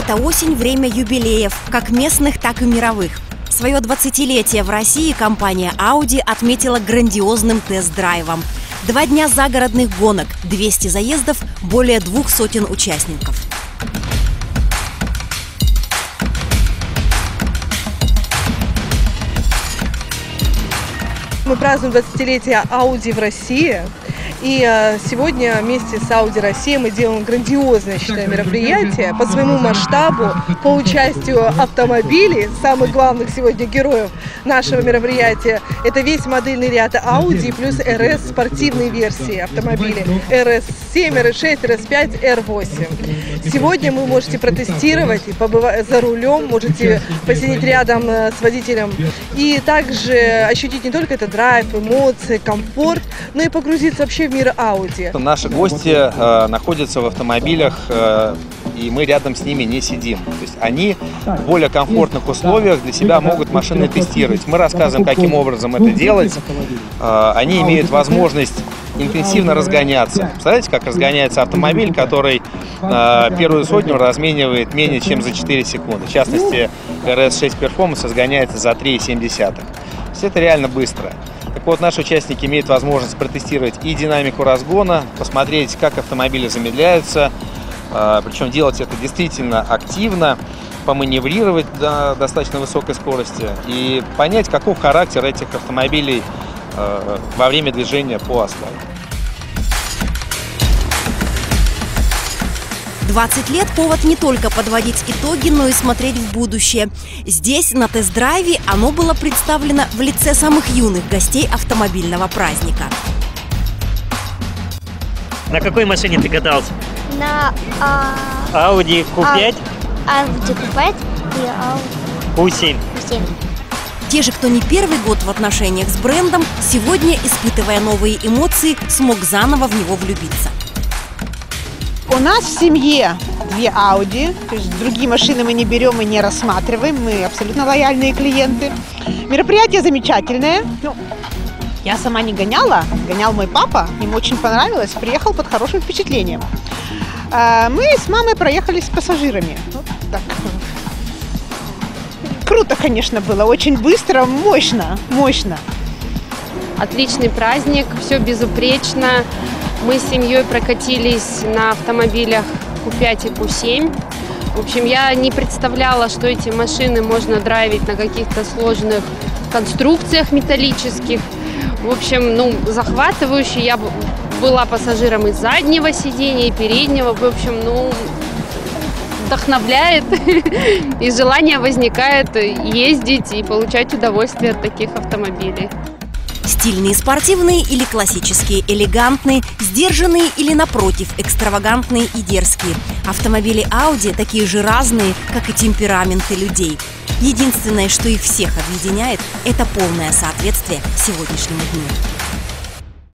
Эта осень – время юбилеев, как местных, так и мировых. Свое 20-летие в России компания Audi отметила грандиозным тест-драйвом. 2 дня загородных гонок, 200 заездов, более 200 участников. Мы празднуем 20-летие Audi в России. И сегодня вместе с Audi Россия мы делаем грандиозное, считаю, мероприятие по своему масштабу, по участию автомобилей, самых главных сегодня героев нашего мероприятия. Это весь модельный ряд Audi плюс RS спортивные версии автомобилей RS7, RS6, RS5, R8. Сегодня вы можете протестировать, побывать за рулем, можете посидеть рядом с водителем и также ощутить не только этот драйв, эмоции, комфорт, но и погрузиться вообще в мир Audi. Наши гости находятся в автомобилях, и мы рядом с ними не сидим. То есть они в более комфортных условиях для себя могут машины тестировать. Мы рассказываем, каким образом это делать. Они имеют возможность интенсивно разгоняться. Представляете, как разгоняется автомобиль, который первую сотню разменивает менее чем за 4 секунды. В частности, RS6 Performance разгоняется за 3,7. То есть это реально быстро. Так вот, наши участники имеют возможность протестировать и динамику разгона, посмотреть, как автомобили замедляются, причем делать это действительно активно, поманеврировать до достаточно высокой скорости и понять, каков характер этих автомобилей во время движения по асфальту. 20 лет – повод не только подводить итоги, но и смотреть в будущее. Здесь, на тест-драйве, оно было представлено в лице самых юных гостей автомобильного праздника. На какой машине ты катался? На Audi Q5? Audi Q5 и Audi Q7. Q7. Те же, кто не первый год в отношениях с брендом, сегодня, испытывая новые эмоции, смог заново в него влюбиться. У нас в семье 2 Audi, то есть другие машины мы не берем и не рассматриваем, мы абсолютно лояльные клиенты. Мероприятие замечательное. Я сама не гоняла, гонял мой папа, ему очень понравилось, приехал под хорошим впечатлением. Мы с мамой проехались с пассажирами. Вот так. Круто, конечно, было, очень быстро, мощно. Отличный праздник, все безупречно. Мы с семьей прокатились на автомобилях Q5 и Q7. В общем, я не представляла, что эти машины можно драйвить на каких-то сложных конструкциях металлических. В общем, захватывающе. Я была пассажиром из заднего сидения, и переднего. В общем, вдохновляет. И желание возникает ездить и получать удовольствие от таких автомобилей. Стильные, спортивные или классические, элегантные, сдержанные или, напротив, экстравагантные и дерзкие. Автомобили Audi такие же разные, как и темпераменты людей. Единственное, что их всех объединяет, это полное соответствие сегодняшнему дню.